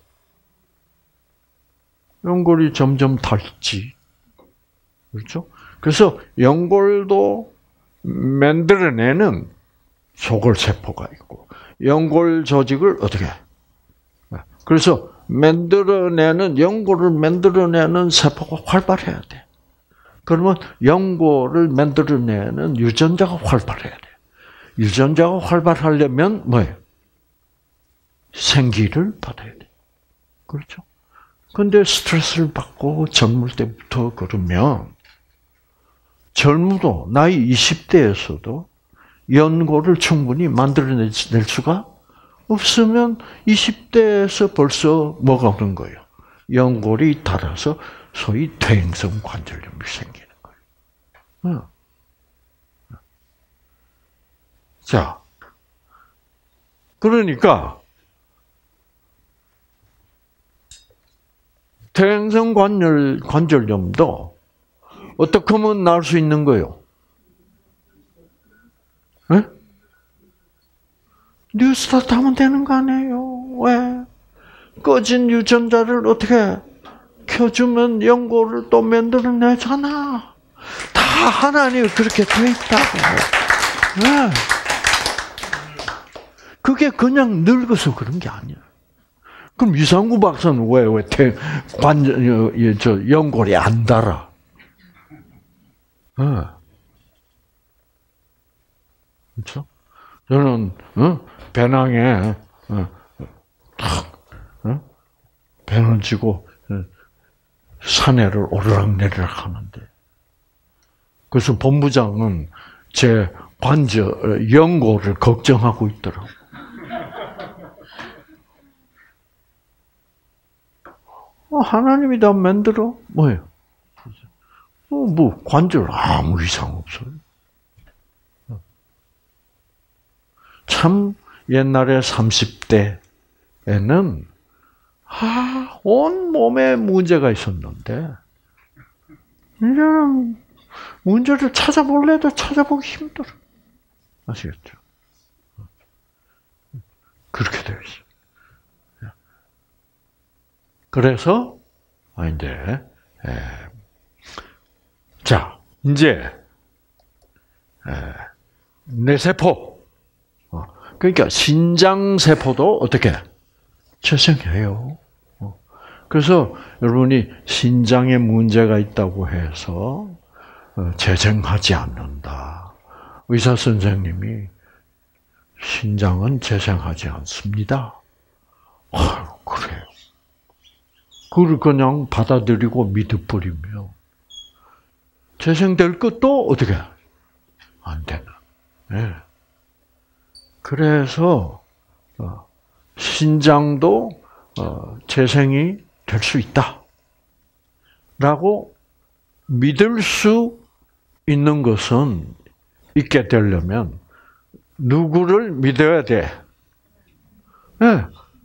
연골이 점점 닳지. 그렇죠? 그래서 연골도 만들어내는 소골세포가 있고, 연골 조직을 어떻게 해? 그래서 만들어내는, 연골을 만들어내는 세포가 활발해야 돼. 그러면 연골을 만들어내는 유전자가 활발해야 돼. 유전자가 활발하려면 뭐예요? 생기를 받아야 돼. 그렇죠? 근데 스트레스를 받고 젊을 때부터 그러면 젊어도 나이 이십 대에서도 연골을 충분히 만들어낼 수가 없으면 이십 대에서 벌써 뭐가 오는 거예요? 연골이 닳아서 소위 퇴행성 관절염이 생기는 거예요. 자, 그러니까 퇴행성 관절, 관절염도 어떻게 하면 나을 수 있는 거예요? 네? 뉴스타트 하면 되는 거 아니에요? 왜? 꺼진 유전자를 어떻게 켜주면 연골을 또 만들어내잖아. 다 하나님이 그렇게 돼 있다고. 네. 그게 그냥 늙어서 그런 게 아니야. 그럼 유상구 박사는 왜, 왜, 태, 관절, 저, 연골이 안 달아? 네. 그렇죠? 저는, 어? 배낭에, 어, 탁, 어? 배낭을 쥐고, 어, 산에를 오르락내리락 하는데. 그래서 본부장은 제 관절, 연골을 걱정하고 있더라고. 어, 하나님이 다 만들어? 뭐예요? 어, 뭐, 관절 아무 이상 없어요. 참, 옛날에 삼십 대에는, 아, 온 몸에 문제가 있었는데, 이제는 문제를 찾아볼래도 찾아보기 힘들어. 아시겠죠? 그렇게 되어 있어요. 그래서, 아, 이제, 에, 자, 이제, 에, 뇌세포. 어, 그러니까, 신장세포도 어떻게? 재생해요. 어, 그래서, 여러분이 신장에 문제가 있다고 해서, 어, 재생하지 않는다. 의사 선생님이, 신장은 재생하지 않습니다. 아, 그래요. 그걸 그냥 받아들이고 믿어버리면 재생될 것도 어떻게 안 되나. 네. 그래서 신장도 재생이 될 수 있다라고 믿을 수 있는 것은 있게 되려면 누구를 믿어야 돼? 네.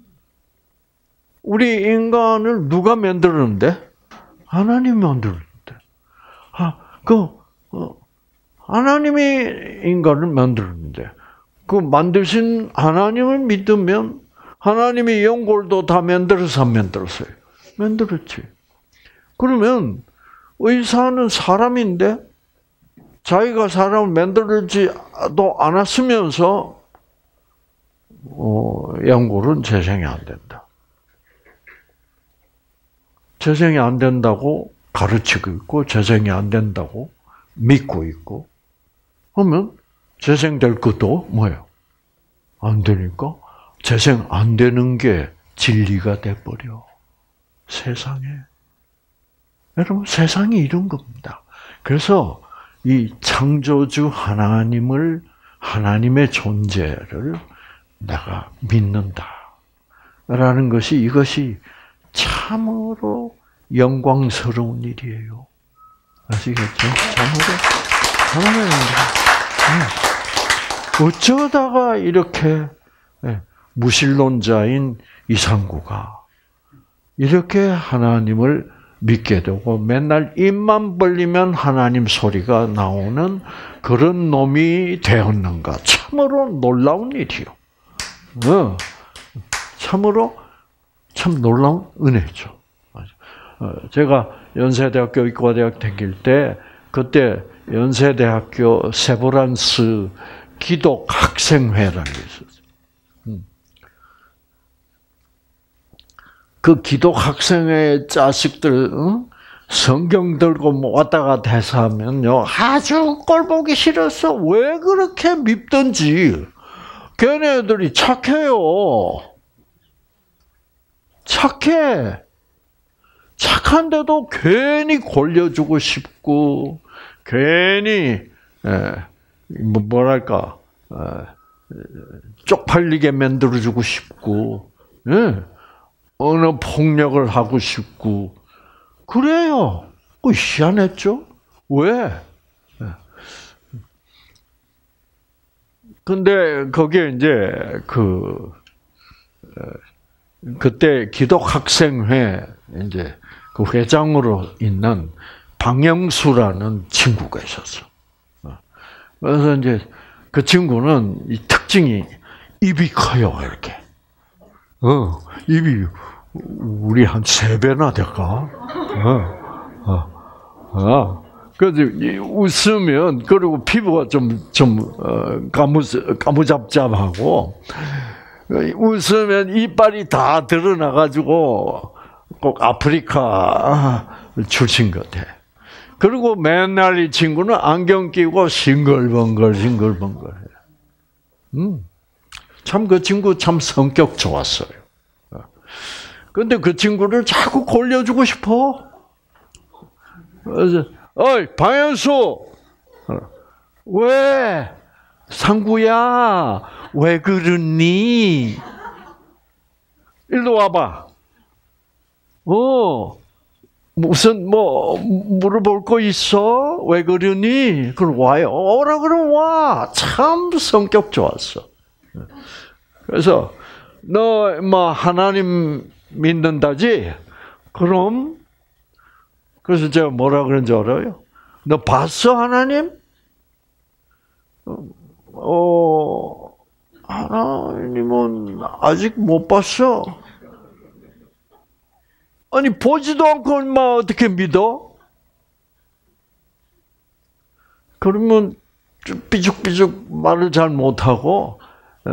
우리 인간을 누가 만들었는데? 하나님이 만들었는데. 아, 그, 어, 하나님이 인간을 만들었는데, 그 만드신 하나님을 믿으면, 하나님이 연골도 다 만들어서 안 만들었어요. 만들었지. 그러면, 의사는 사람인데, 자기가 사람을 만들지도 않았으면서, 어, 연골은 재생이 안 된다. 재생이 안 된다고 가르치고 있고, 재생이 안 된다고 믿고 있고, 그러면 재생될 것도 뭐예요? 안 되니까 재생 안 되는 게 진리가 돼버려. 세상에. 여러분, 세상이 이런 겁니다. 그래서 이 창조주 하나님을, 하나님의 존재를 내가 믿는다. 라는 것이, 이것이 참으로 영광스러운 일이에요. 아시겠죠? 참으로, 참으로. 어쩌다가 이렇게 무신론자인 이상구가 이렇게 하나님을 믿게 되고 맨날 입만 벌리면 하나님 소리가 나오는 그런 놈이 되었는가. 참으로 놀라운 일이요. 어, 참으로 참 놀라운 은혜죠. 제가 연세대학교 의과대학 다닐 때 그때 연세대학교 세브란스 기독 학생회라는 게 있었어요. 그 기독 학생회 자식들 응? 성경 들고 뭐 왔다 갔다 해서 하면요 아주 꼴 보기 싫어서 왜 그렇게 밉던지. 걔네들이 착해요. 착해. 착한데도 괜히 골려주고 싶고 괜히 에, 뭐랄까 에, 쪽팔리게 만들어주고 싶고 예, 어느 폭력을 하고 싶고 그래요. 그 희한했죠? 왜? 근데 거기에 이제 그 그때 기독학생회 이제 그 회장으로 있는 방영수라는 친구가 있었어. 그래서 이제 그 친구는 이 특징이 입이 커요, 이렇게. 어, 입이 우리 한 세 배나 될까? 어, 어, 어. 그래서 웃으면 그리고 피부가 좀좀 까무 까무잡잡하고 웃으면 이빨이 다 드러나가지고 꼭 아프리카 출신 같아. 그리고 맨날 이 친구는 안경 끼고 싱글벙글 싱글벙글 해. 음, 참 그 친구 참 성격 좋았어요. 근데 그 친구를 자꾸 골려주고 싶어. 그래서 어이 방현수, 왜 상구야 왜 그러니? 일로 와봐. 어 무슨 뭐 물어볼 거 있어? 왜 그러니? 그럼 와요. 오라 그럼 와. 참 성격 좋았어. 그래서 너 뭐 하나님 믿는다지? 그럼 그래서 제가 뭐라 그런지 알아요? 너 봤어 하나님? 어 하나님은 아직 못 봤어. 아니 보지도 않고 얼마 어떻게 믿어? 그러면 삐죽삐죽 말을 잘 못하고 어,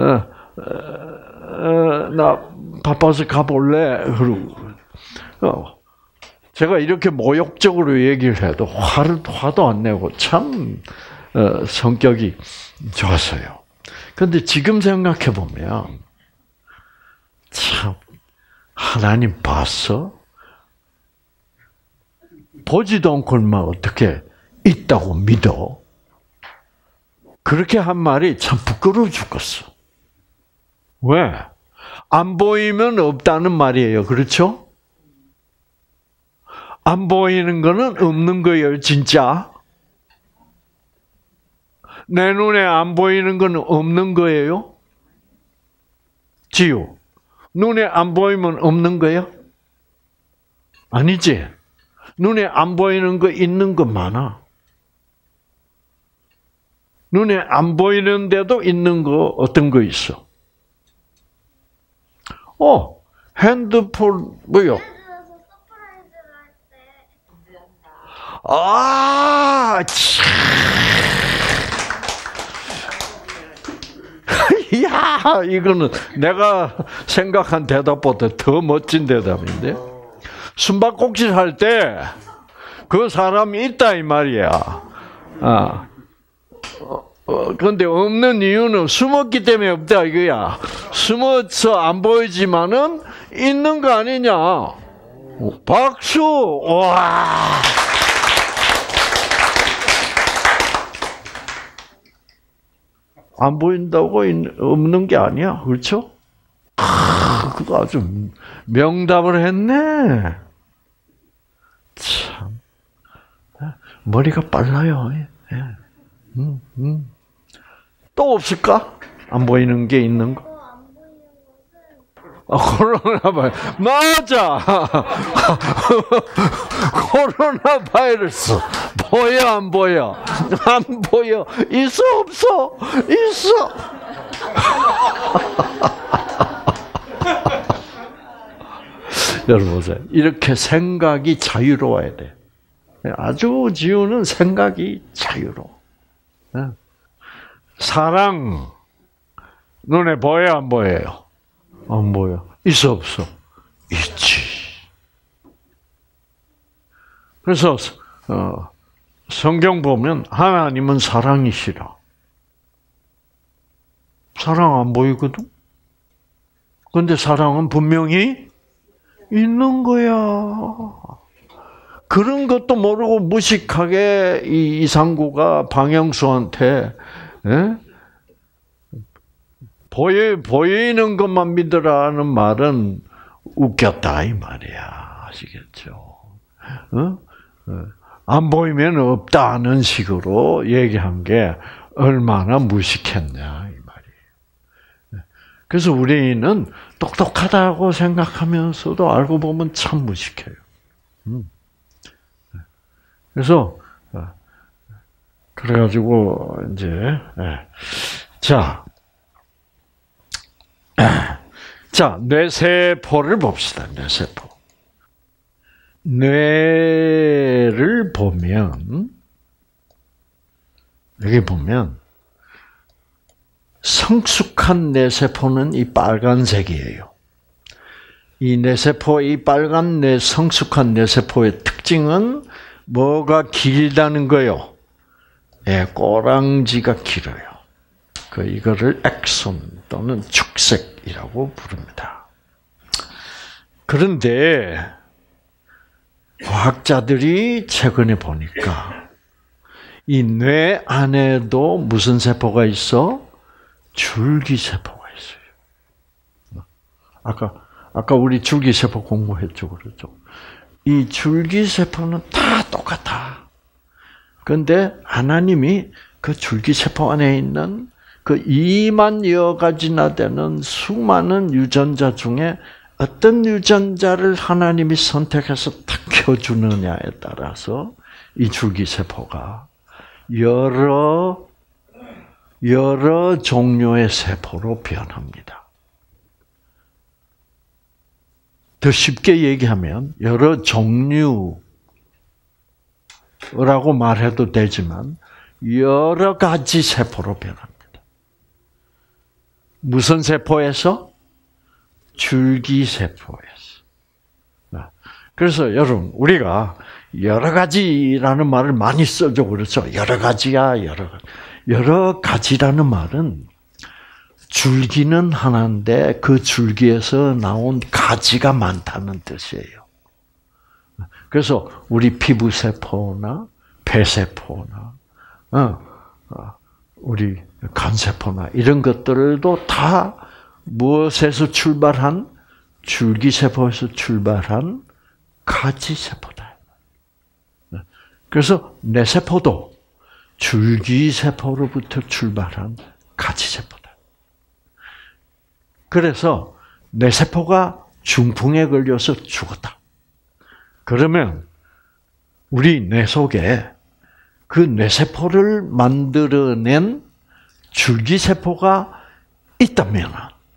어, 나 바빠서 가볼래. 그러고 어, 제가 이렇게 모욕적으로 얘기를 해도 화를 화도 안 내고 참 어, 성격이 좋았어요. 그런데 지금 생각해 보면 참 하나님 봤어? 보지도 않고 얼마 어떻게 있다고 믿어? 그렇게 한 말이 참 부끄러워 죽겠어. 왜? 안 보이면 없다는 말이에요. 그렇죠? 안 보이는 거는 없는 거예요. 진짜. 내 눈에 안 보이는 건 없는 거예요? 지요. 눈에 안 보이면 없는 거예요? 아니지. 눈에 안 보이는 거 있는 거 많아. 눈에 안 보이는데도 있는 거 어떤 거 있어? 어, 핸드폰 뭐요? 아, 참. 야, 이거는 내가 생각한 대답보다 더 멋진 대답인데. 숨바꼭질 할 때 그 사람이 있다 이 말이야. 아, 어, 그런데 없는 이유는 숨었기 때문에 없다 이거야. 숨어서 안 보이지만은 있는 거 아니냐. 박수. 와. 안 보인다고 없는 게 아니야. 그렇죠? 아, 그거 아주 명답을 했네. 참. 머리가 빨라요. 예. 음, 음. 또 없을까? 안 보이는 게 있는 거? 코로나 바이러스. 맞아. 코로나 바이러스. 보여, 안 보여? 안 보여. 있어, 없어? 있어. 여러분 보세요. 이렇게 생각이 자유로워야 돼. 아주 지우는 생각이 자유로워. 사랑 눈에 보여 안 보여요? 안 보여. 있어 없어? 있지. 그래서 어, 성경 보면 하나님은 사랑이시라. 사랑 안 보이거든? 근데 사랑은 분명히 있는 거야. 그런 것도 모르고 무식하게 이 이상구가 방영수한테 에? 보여, 보이는 것만 믿으라는 말은 웃겼다 이 말이야. 아시겠죠? 어? 안 보이면 없다는 식으로 얘기한 게 얼마나 무식했냐 이 말이에요. 그래서 우리는 똑똑하다고 생각하면서도 알고 보면 참 무식해요. 그래서 그래가지고 이제 자, 자 뇌세포를 봅시다. 뇌세포. 뇌를 보면 여기 보면 성숙한 뇌세포는 이 빨간색이에요. 이 뇌세포, 이 빨간 뇌 성숙한 뇌세포의 특징은 뭐가 길다는 거요? 예, 꼬랑지가 길어요. 그 이거를 엑손 또는 축색이라고 부릅니다. 그런데 과학자들이 최근에 보니까 이 뇌 안에도 무슨 세포가 있어? 줄기세포가 있어요. 아까 아까 우리 줄기세포 공부했죠, 그렇죠? 이 줄기세포는 다 똑같아. 그런데 하나님이 그 줄기세포 안에 있는 그 이만여 가지나 되는 수많은 유전자 중에 어떤 유전자를 하나님이 선택해서 탁 켜주느냐에 따라서 이 줄기세포가 여러, 여러 종류의 세포로 변합니다. 더 쉽게 얘기하면 여러 종류라고 말해도 되지만 여러 가지 세포로 변합니다. 무슨 세포에서? 줄기세포에서. 그래서 여러분 우리가 여러 가지라는 말을 많이 쓰죠. 그렇죠? 여러 가지야, 여러 가지. 여러 가지라는 말은 줄기는 하나인데 그 줄기에서 나온 가지가 많다는 뜻이에요. 그래서 우리 피부세포나 폐세포나 우리 간세포나 이런 것들도 다 무엇에서 출발한? 줄기세포에서 출발한 가지세포다. 그래서 뇌세포도 줄기세포로부터 출발한 가지세포다. 그래서 뇌세포가 중풍에 걸려서 죽었다. 그러면 우리 뇌 속에 그 뇌세포를 만들어낸 줄기세포가 있다면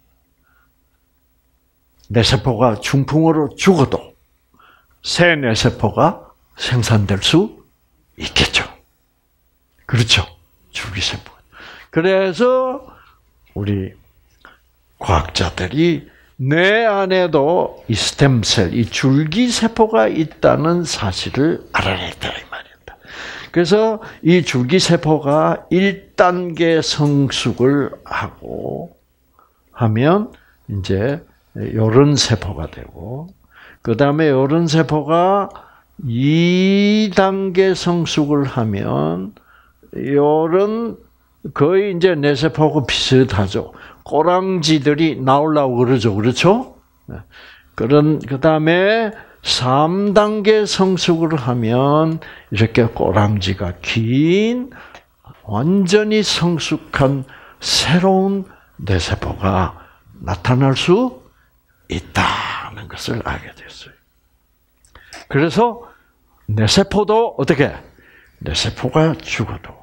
뇌세포가 중풍으로 죽어도 새 뇌세포가 생산될 수 있겠죠. 그렇죠. 줄기세포. 그래서 우리 과학자들이 뇌 안에도 이 스템셀, 이 줄기세포가 있다는 사실을 알아냈다 이 말입니다. 그래서 이 줄기세포가 일 단계 성숙을 하고 하면 이제 요런 세포가 되고, 그 다음에 요런 세포가 이 단계 성숙을 하면 요런 거의 이제 뇌세포하고 비슷하죠. 꼬랑지들이 나오려고 그러죠. 그렇죠? 그런, 그 다음에 삼 단계 성숙을 하면 이렇게 꼬랑지가 긴 완전히 성숙한 새로운 뇌세포가 나타날 수 있다는 것을 알게 됐어요. 그래서 내 세포도 어떻게? 내 세포가 죽어도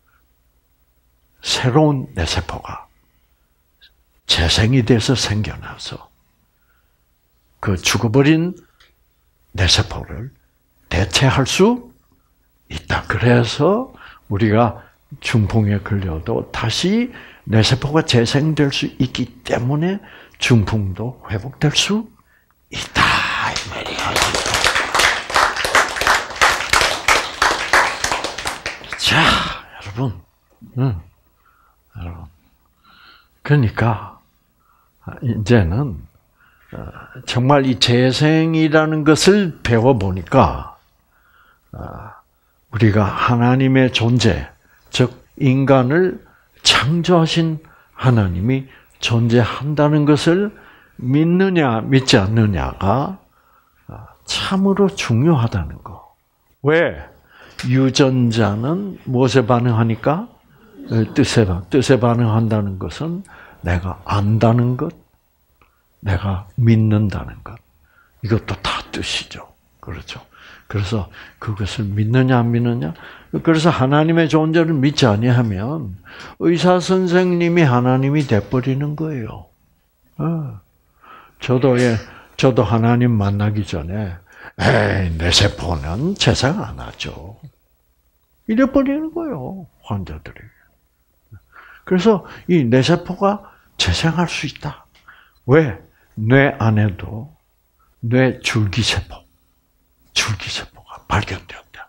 새로운 내 세포가 재생이 돼서 생겨나서 그 죽어버린 내 세포를 대체할 수 있다. 그래서 우리가 중풍에 걸려도 다시 내 세포가 재생될 수 있기 때문에 중풍도 회복될 수 있다. 이 말이에요. 자, 여러분, 음, 여러분, 그러니까 이제는 정말 이 재생이라는 것을 배워 보니까 우리가 하나님의 존재, 즉 인간을 창조하신 하나님이 존재한다는 것을 믿느냐 믿지 않느냐가 참으로 중요하다는 거. 왜? 유전자는 무엇에 반응하니까? 뜻에, 뜻에 반응한다는 것은 내가 안다는 것, 내가 믿는다는 것. 이것도 다 뜻이죠. 그렇죠. 그래서 그것을 믿느냐 안 믿느냐. 그래서 하나님의 존재를 믿지 아니하면 의사 선생님이 하나님이 돼버리는 거예요. 저도 예, 저도 하나님 만나기 전에 에이, 내 세포는 재생 안 하죠. 이래버리는 거예요, 환자들이. 그래서 이 내 세포가 재생할 수 있다. 왜? 뇌 안에도 뇌 줄기세포, 줄기세포가 발견되었다.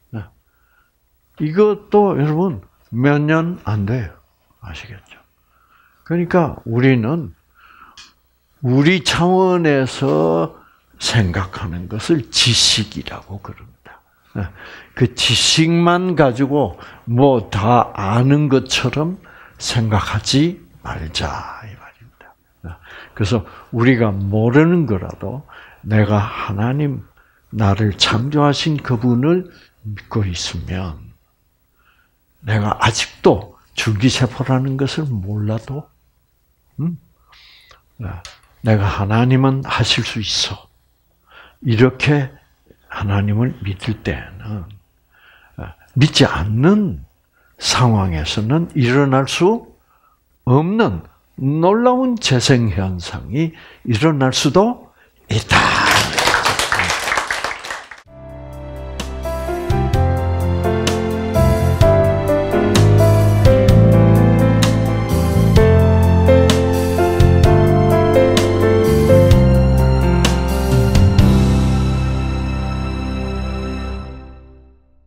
이것도 여러분 몇 년 안 돼요. 아시겠죠? 그러니까 우리는 우리 차원에서 생각하는 것을 지식이라고 그럽니다. 그 지식만 가지고 뭐 다 아는 것처럼 생각하지 말자 이 말입니다. 그래서 우리가 모르는 거라도 내가 하나님 나를 창조하신 그분을 믿고 있으면 내가 아직도 줄기세포라는 것을 몰라도 음? 내가 하나님은 하실 수 있어. 이렇게 하나님을 믿을 때는 믿지 않는 상황에서는 일어날 수 없는 놀라운 재생 현상이 일어날 수도 있다.